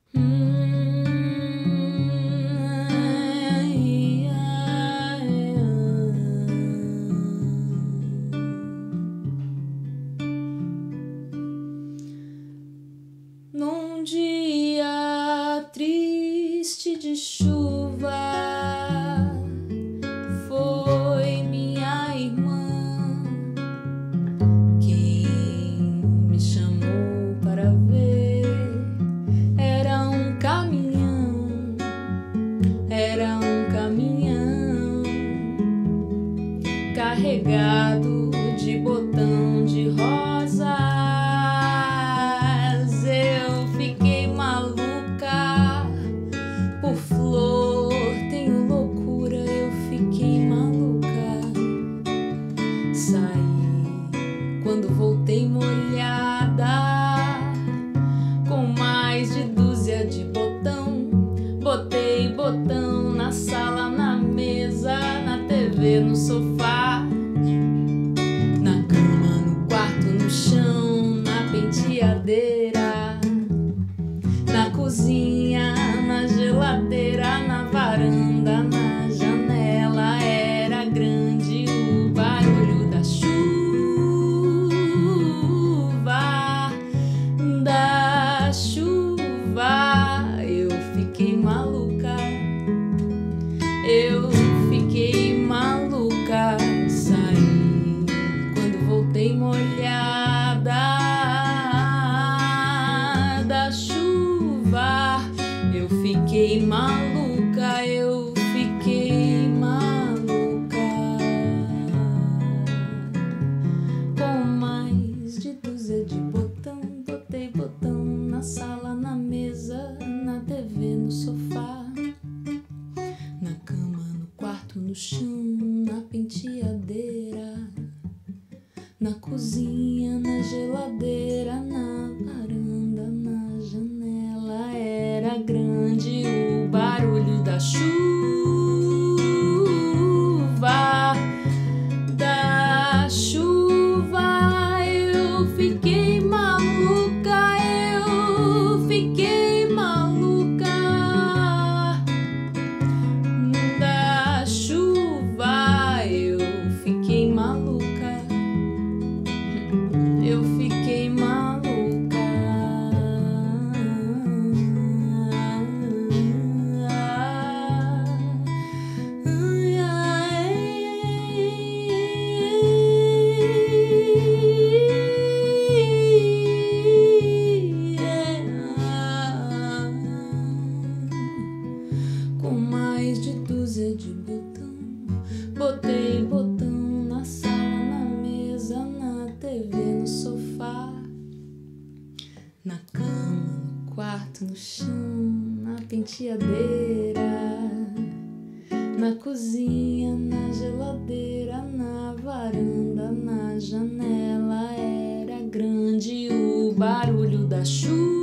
Num dia triste de chuva, foi minha irmã quem me chamou para ver. Era um caminhão carregado de botão de rosas. Eu fiquei maluca por flor, tenho loucura, eu fiquei maluca. Saí quando voltei molhada, com mais de dúzia de botão. Botei botão na sala, na mesa, na TV, no sofá, na cama, no quarto, no chão, na penteadeira, na cozinha, na geladeira, na varanda, na janela. Era grande o barulho da chuva, da chuva. Eu fiquei maluca, eu fiquei maluca. Saí quando voltei molhada da chuva. Eu fiquei maluca, eu fiquei maluca. Com mais de dúzia de botão, botei botão na sala, na mesa, na TV, no sofá, na cama, no quarto, no chão, na penteadeira, na cozinha, na geladeira, na varanda, na janela. Era grande o barulho da chuva, da chuva. Eu fiquei maluca, eu fiquei maluca. Da chuva, eu fiquei maluca, eu fiquei maluca. Com mais de dúzia de botão, botei botão na sala, na mesa, na TV, no sofá, na cama, no quarto, no chão, na penteadeira, na cozinha, na geladeira, na varanda, na janela. Era grande o barulho da chuva,